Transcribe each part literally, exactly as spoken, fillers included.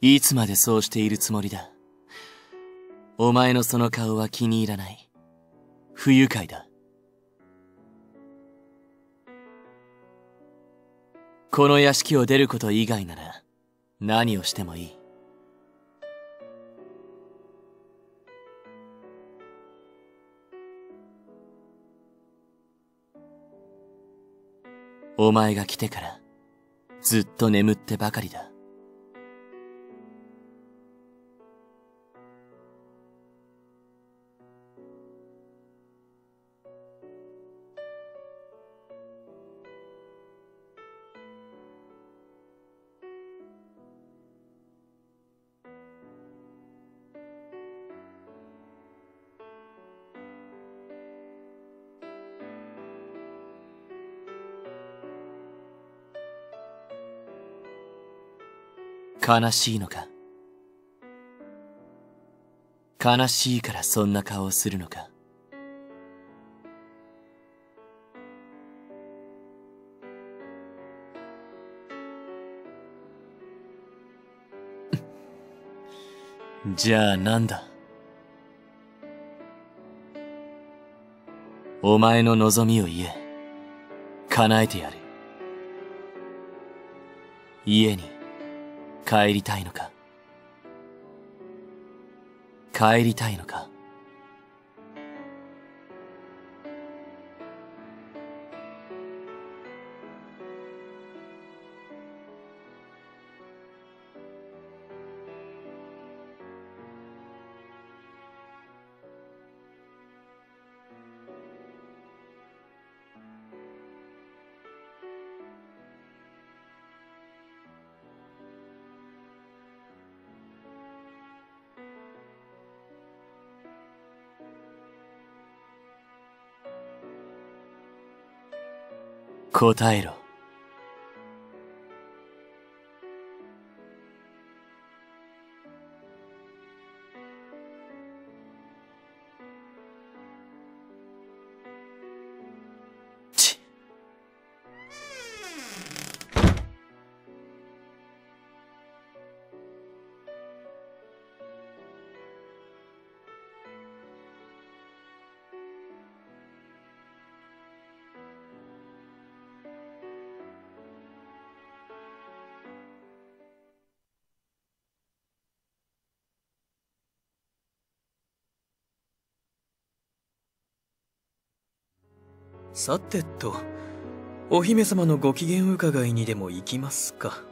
いつまでそうしているつもりだ。お前のその顔は気に入らない。不愉快だ。この屋敷を出ること以外なら何をしてもいい。お前が来てからずっと眠ってばかりだ。悲しいのか？悲しいからそんな顔をするのか？じゃあなんだ？お前の望みを言え。叶えてやる。家に帰りたいのか？帰りたいのか？答えろ。ちっ。 さてと、お姫様のご機嫌伺いにでも行きますか。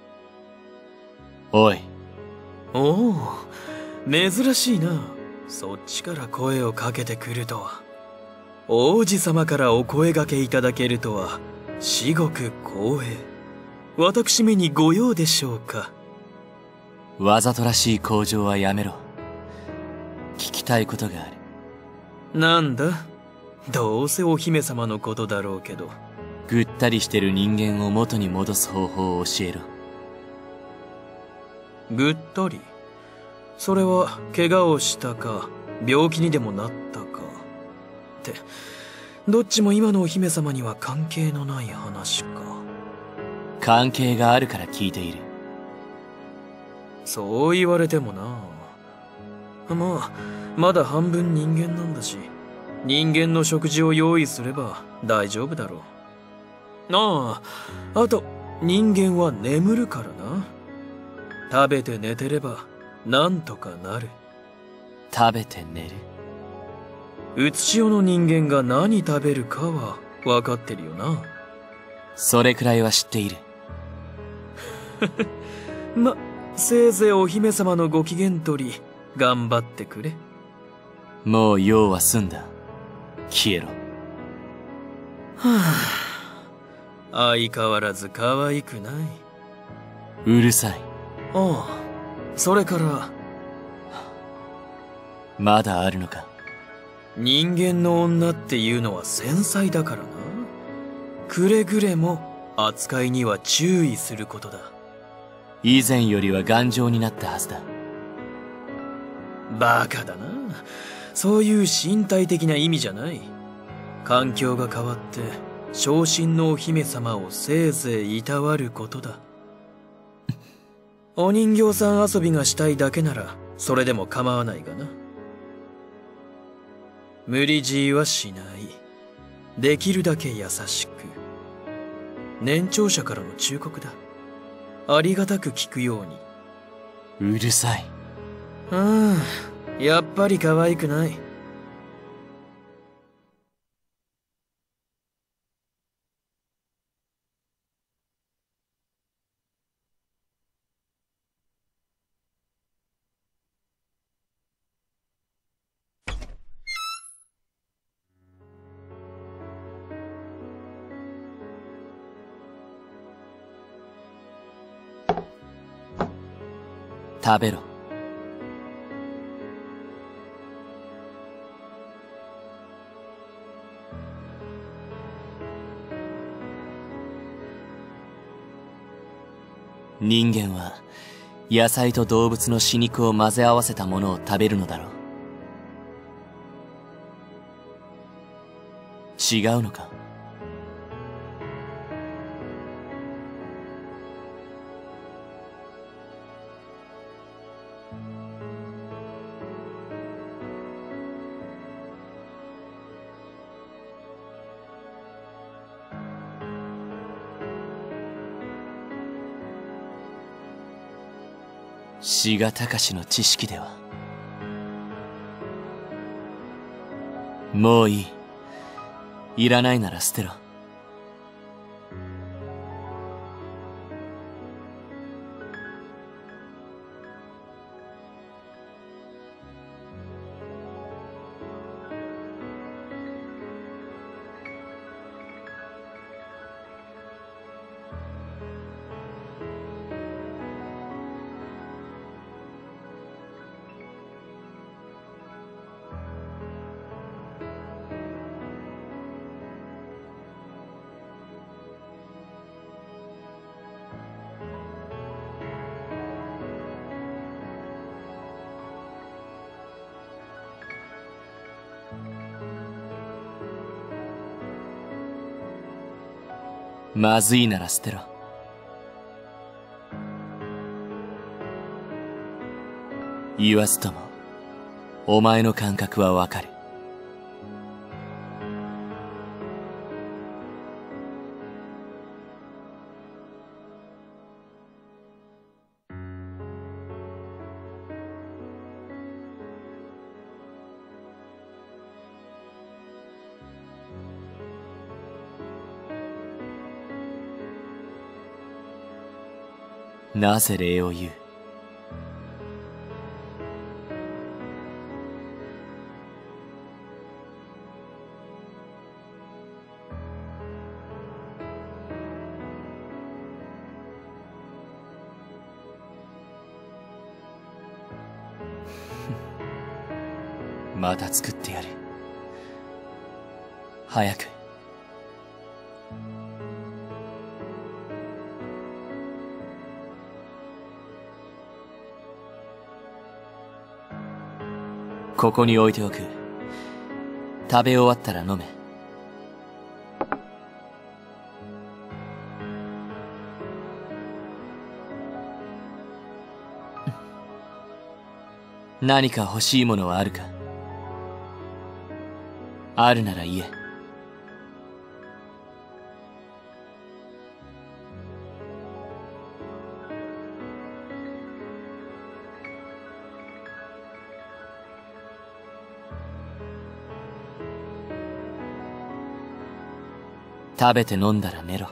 おい。 おお、珍しいな。そっちから声をかけてくるとは。王子様からお声掛けいただけるとは、至極光栄。私めにご用でしょうか。 わざとらしい向上はやめろ。聞きたいことがある。 なんだ？どうせお姫様のことだろうけど。 ぐったりしてる人間を元に戻す方法を教えろ。 ぐったり？それは怪我をしたか病気にでもなったかってどっちも今のお姫様には関係のない話か。 関係があるから聞いている。 そう言われてもな。まあまだ半分人間なんだし人間の食事を用意すれば大丈夫だろう。ああ、あと人間は眠るからな。食べて寝てればなんとかなる。 食べて寝る？ うつしおの人間が何食べるかは分かってるよな。 それくらいは知っている。 ま、せいぜいお姫様のご機嫌取り頑張ってくれ。 もう用は済んだ。消えろ。 はあ、相変わらず可愛くない。 うるさい。 ああ、それからまだあるのか。 人間の女っていうのは繊細だからな。くれぐれも扱いには注意することだ。 以前よりは頑丈になったはずだ。 バカだな。そういう身体的な意味じゃない。環境が変わって昇進のお姫様をせいぜいいたわることだ。 お人形さん遊びがしたいだけならそれでも構わないがな。無理強いはしない。できるだけ優しく。年長者からの忠告だ。ありがたく聞くように。 うるさい。 うん、やっぱり可愛くない。 食べろ。人間は野菜と動物の死肉を混ぜ合わせたものを食べるのだろう。違うのか？志賀隆の知識では。もういい。いらないなら捨てろ。まずいなら捨てろ。言わずとも、お前の感覚はわかる。なぜ礼を言う？また作ってやる。早く。ここに置いておく。食べ終わったら飲め。何か欲しいものはあるか？あるなら言え。食べて飲んだら寝ろ。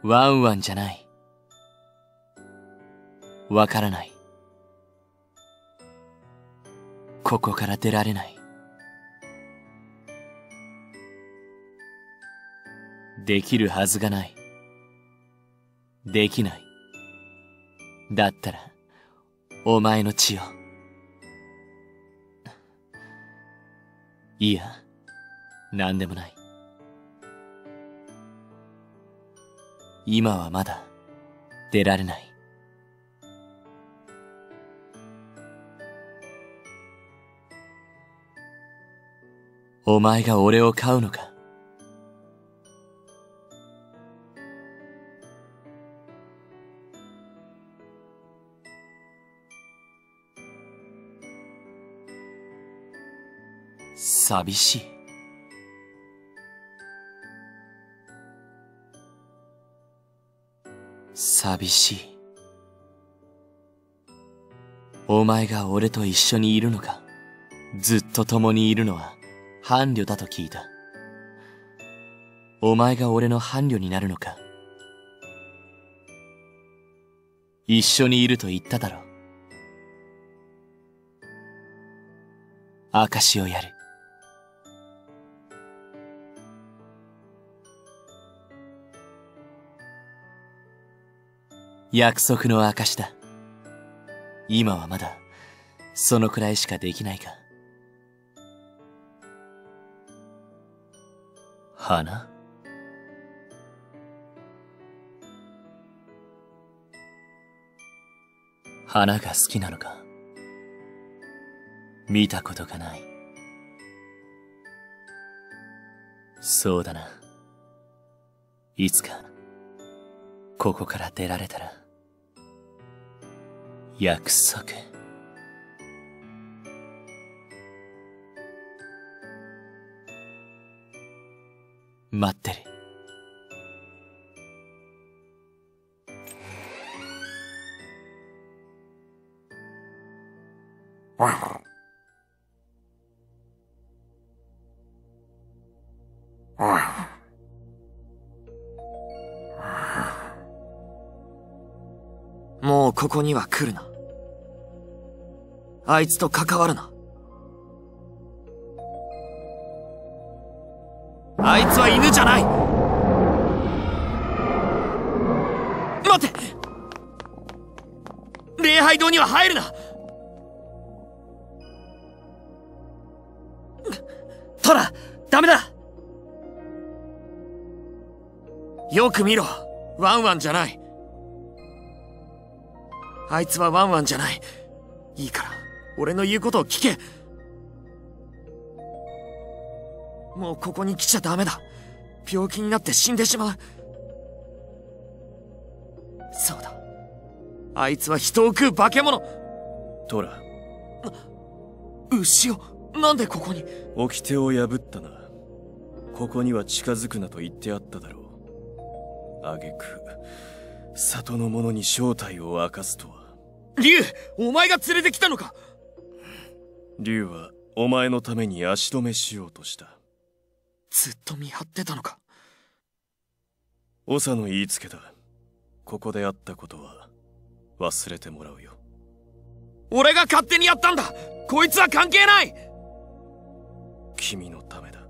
ワンワンじゃない。わからない。ここから出られない。できるはずがない。できない。だったら、お前の血を。いや、なんでもない。今はまだ、出られない。お前が俺を飼うのか？寂しい。寂しい。お前が俺と一緒にいるのか？ずっと共にいるのは伴侶だと聞いた。お前が俺の伴侶になるのか？一緒にいると言っただろう。証をやる。約束の証だ。今はまだ、そのくらいしかできないか。花？花が好きなのか？見たことがない。そうだな。いつか、ここから出られたら、約束。待ってる。 もうここには来るな。あいつと関わるな。あいつは犬じゃない。待って、礼拝堂には入るな。トラ、ダメだ。よく見ろ、ワンワンじゃない。あいつはワンワンじゃない。いいから俺の言うことを聞け。もうここに来ちゃダメだ。病気になって死んでしまう。そうだ、あいつは人を食う化け物。 トラ、 牛尾、なんでここに？ 掟を破ったな。ここには近づくなと言ってあっただろう。挙句里の者に正体を明かすとは。 竜、お前が連れてきたのか？ 竜はお前のために足止めしようとした。 ずっと見張ってたのか？ 長の言いつけだ。ここであったことは忘れてもらうよ。 俺が勝手にやったんだ。こいつは関係ない。 君のためだ。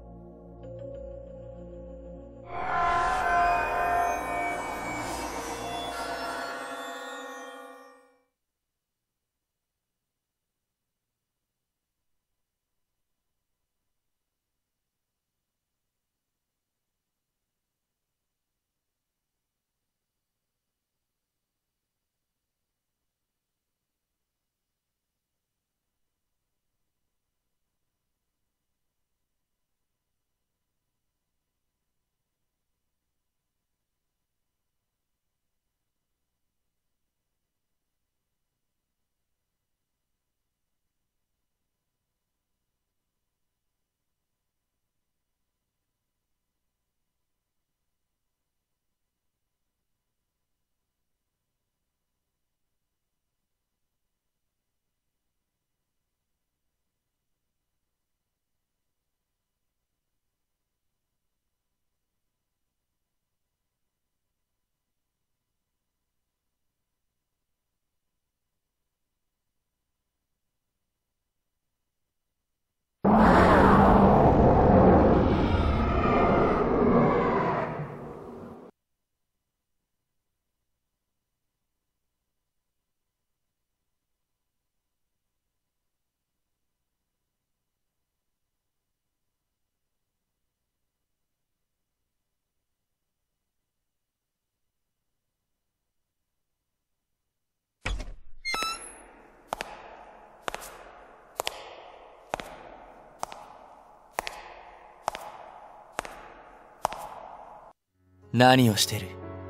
何をしてる？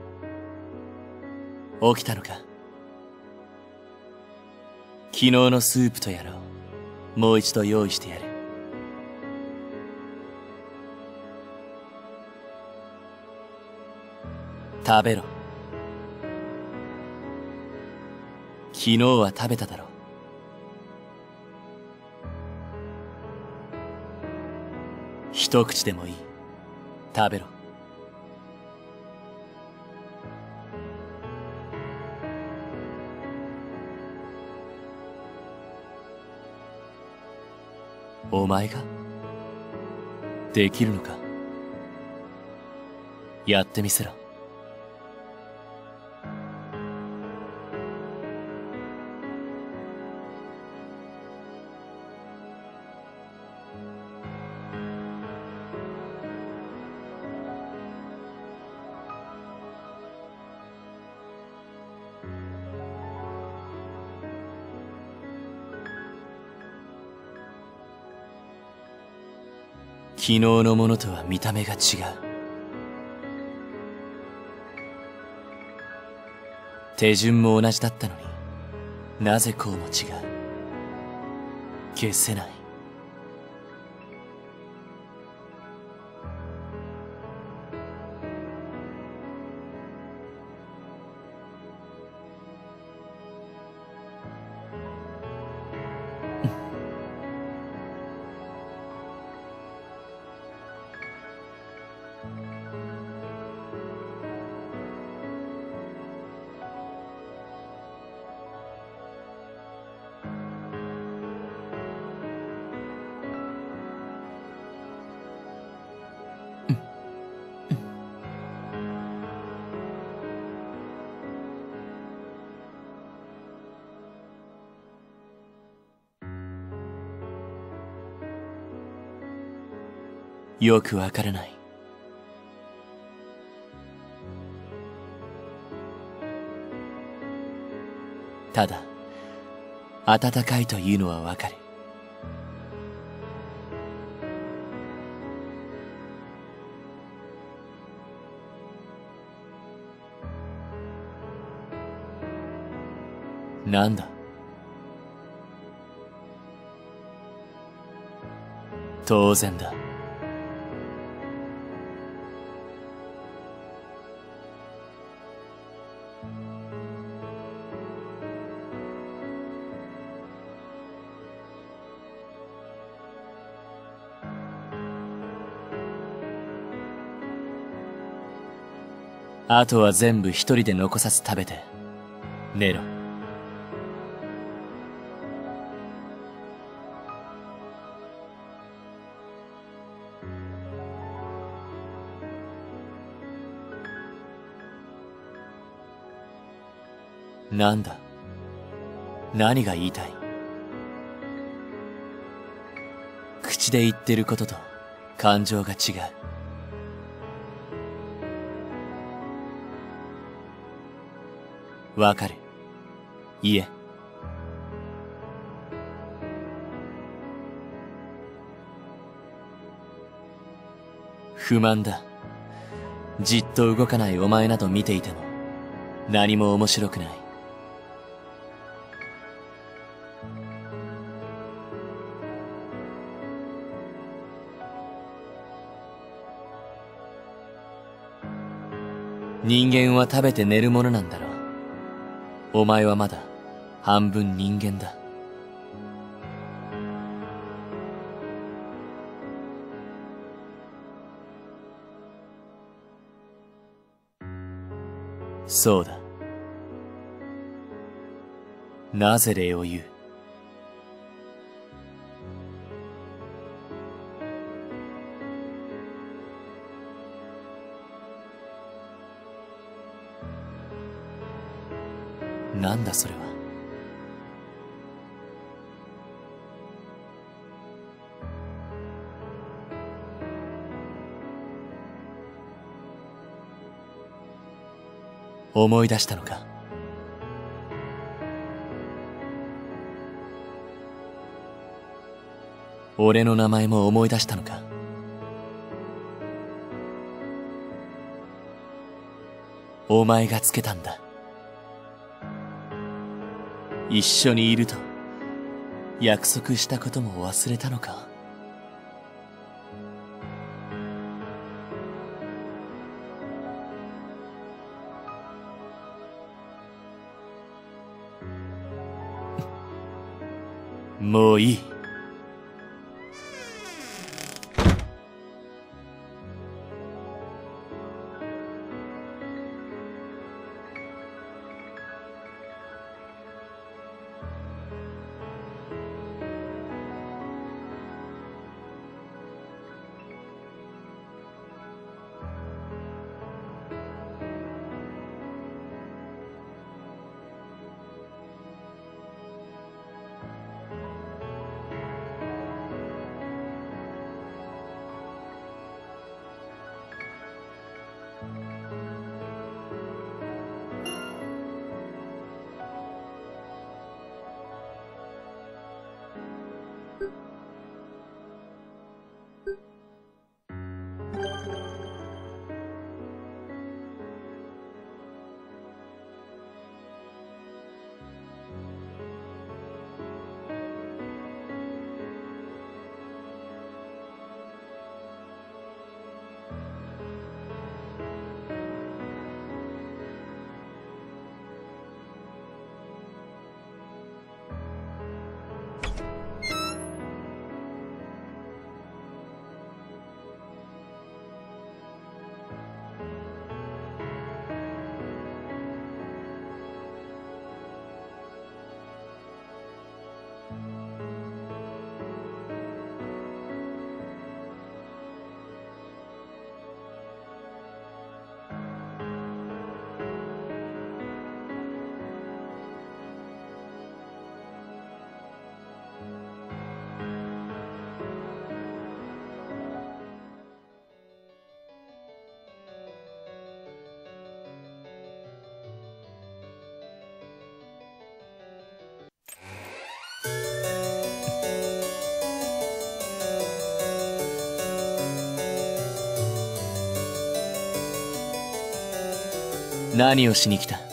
起きたのか？昨日のスープとやらをもう一度用意してやる。食べろ。昨日は食べただろう。一口でもいい。食べろ。お前ができるのか？やってみせろ。昨日のものとは見た目が違う。手順も同じだったのになぜこうも違う。消せない。よくわからない。ただ、暖かいというのはわかる。なんだ？当然だ。あとは全部一人で残さず食べて寝ろ。なんだ？何が言いたい？口で言ってることと感情が違う。わかる？言え。不満だ。じっと動かないお前など見ていても何も面白くない。人間は食べて寝るものなんだろう。お前はまだ半分人間だ。そうだ。なぜ礼を言う？なんだそれは。思い出したのか？俺の名前も思い出したのか？ お前がつけたんだ。一緒にいると約束したことも忘れたのか。もういい。何をしに来た？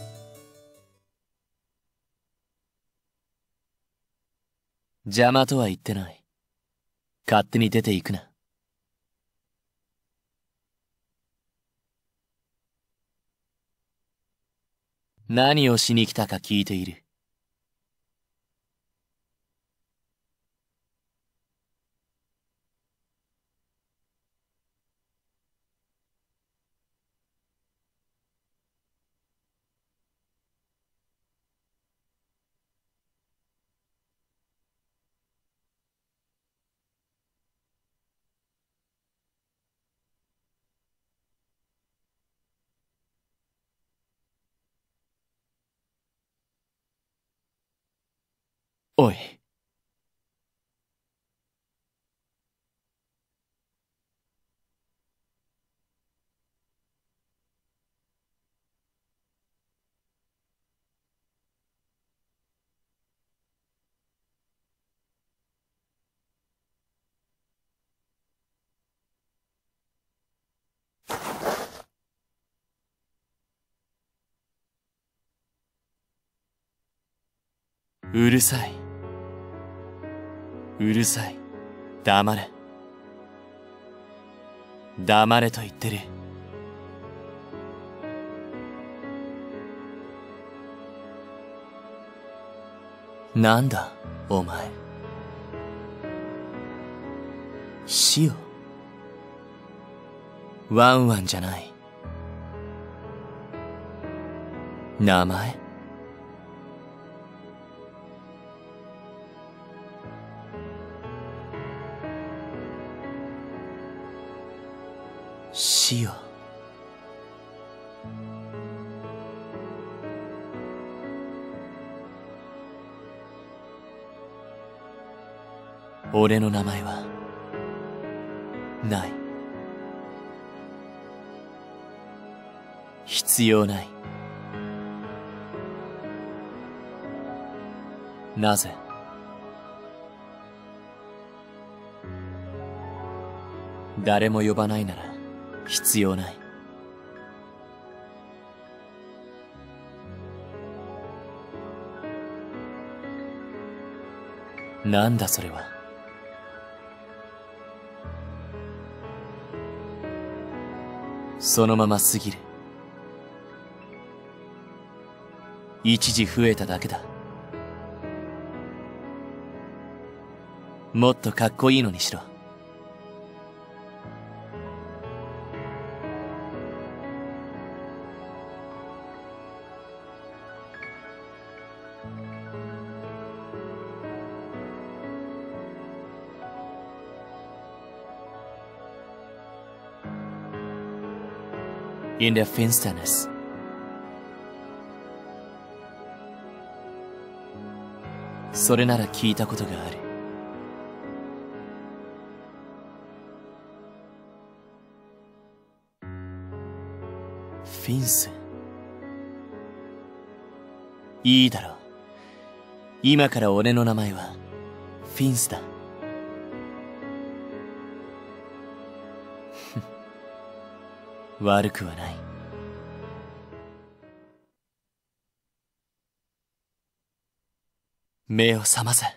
邪魔とは言ってない。勝手に出て行くな。何をしに来たか聞いている。おい。うるさい。うるさい。黙れ。黙れと言ってる。なんだ、お前。シオ。ワンワンじゃない。名前？シオ。俺の名前はない。必要ない。なぜ？誰も呼ばないなら必要ない。 なんだそれは。そのまま過ぎる。一時増えただけだ。もっとかっこいいのにしろ。In der Finsternis. それなら聞いたことがある。フィンス。いいだろう。今から俺の名前はフィンスだ。悪くはない。目を覚ませ。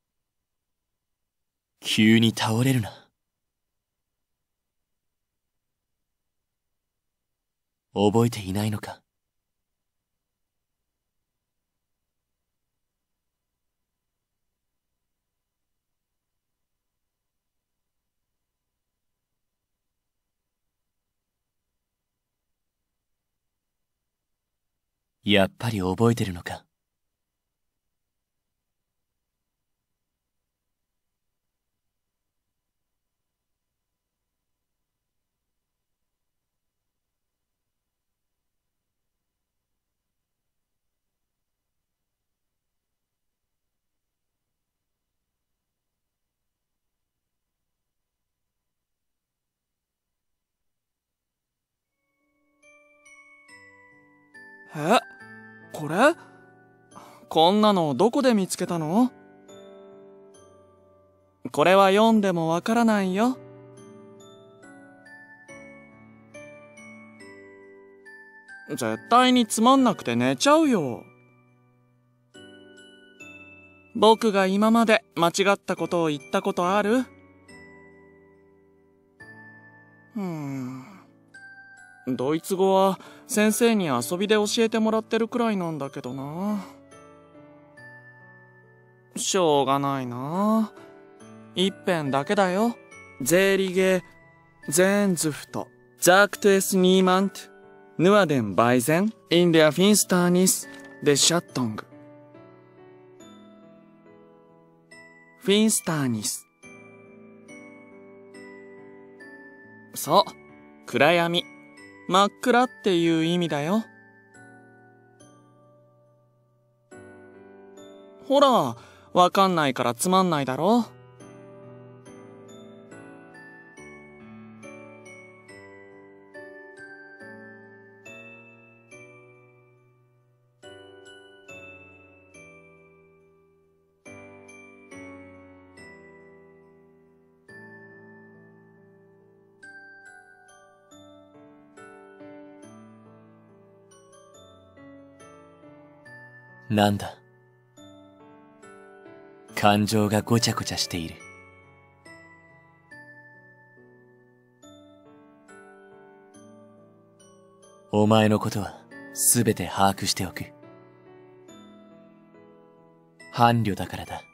急に倒れるな。覚えていないのか。やっぱり覚えてるのか。 え、これ？こんなのどこで見つけたの？これは読んでもわからないよ。絶対につまんなくて寝ちゃうよ。僕が今まで間違ったことを言ったことある？うーん。ドイツ語は先生に遊びで教えてもらってるくらいなんだけどな。しょうがないな。一遍だけだよ。ゼーリゲ、ゼーンズフト、ザークトエスニーマント、ヌアデンバイゼン、インデアフィンスターニス、デシャットング。フィンスターニス。そう、暗闇。真っ暗っていう意味だよ。ほら、わかんないからつまんないだろ。 なんだ。感情がごちゃごちゃしている。お前のことはすべて把握しておく。伴侶だからだ。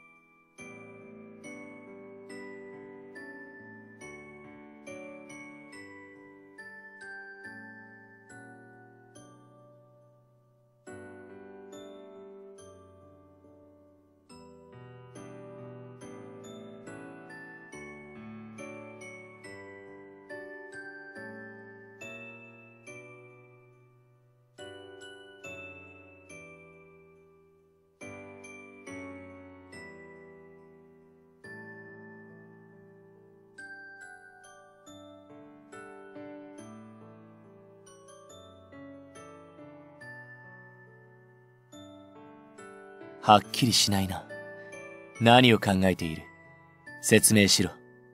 はっきりしないな。何を考えている？説明しろ。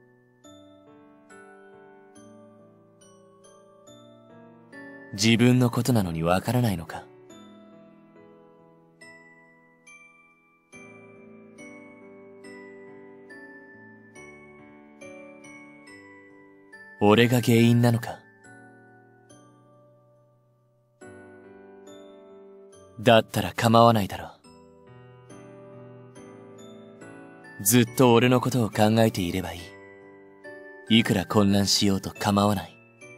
自分のことなのにわからないのか？ 俺が原因なのか？だったら構わないだろう。ずっと俺のことを考えていればいい。いくら混乱しようと構わない。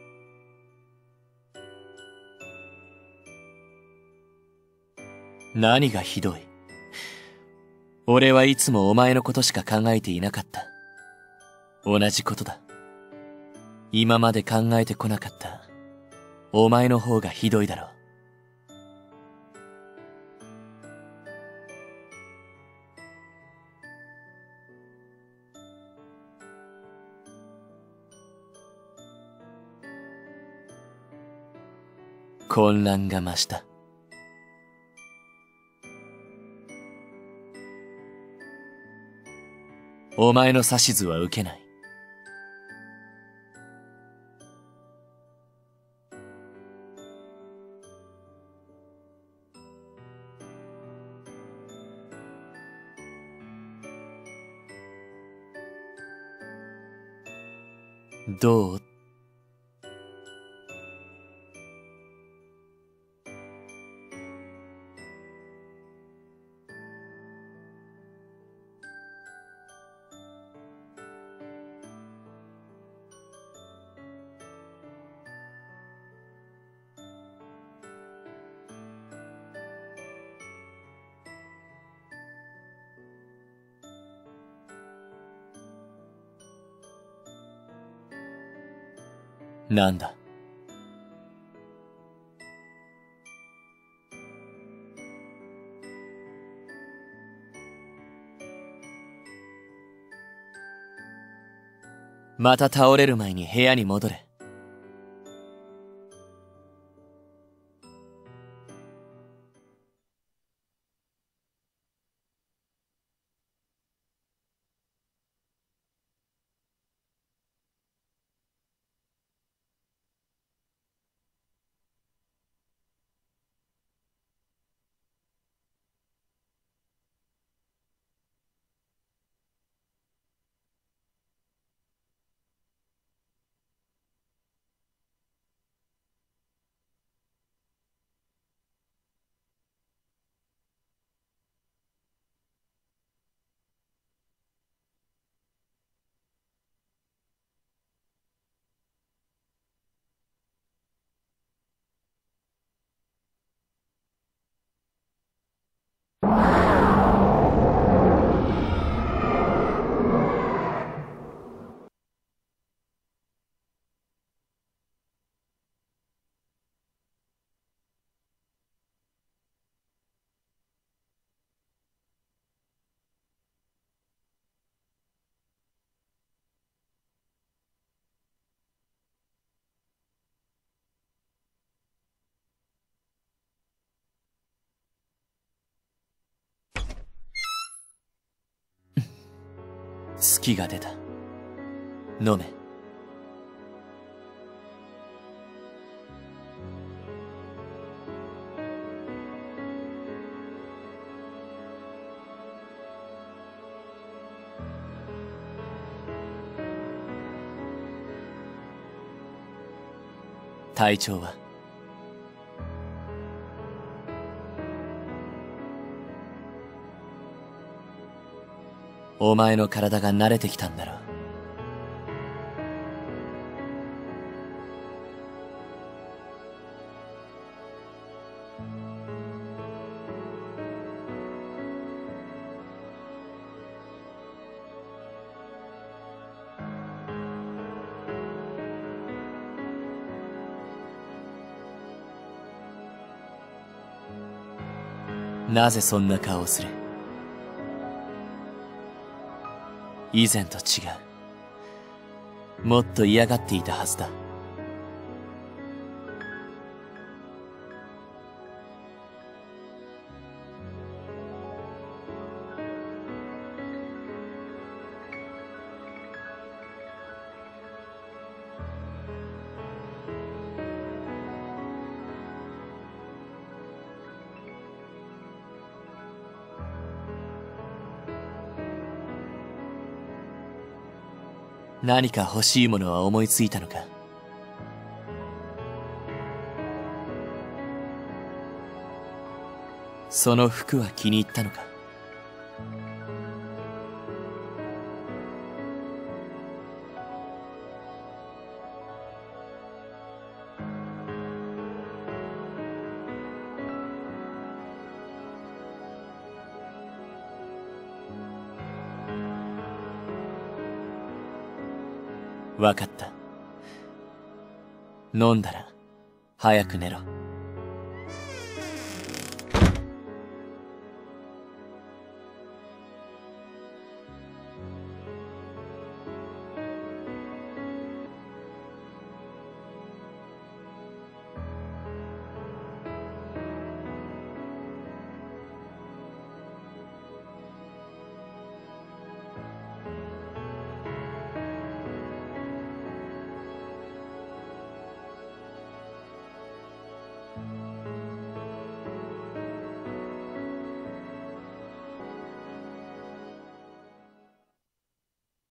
何がひどい。俺はいつもお前のことしか考えていなかった。同じことだ。今まで考えてこなかった。お前の方がひどいだろう。混乱が増した。お前の指図は受けない。どう？なんだ？また倒れる前に部屋に戻れ。月が出た。飲め。体調は？お前の体が慣れてきたんだろう。なぜそんな顔をする？以前と違う。もっと嫌がっていたはずだ。 何か欲しいものは思いついたのか？その服は気に入ったのか？わかった。飲んだら早く寝ろ。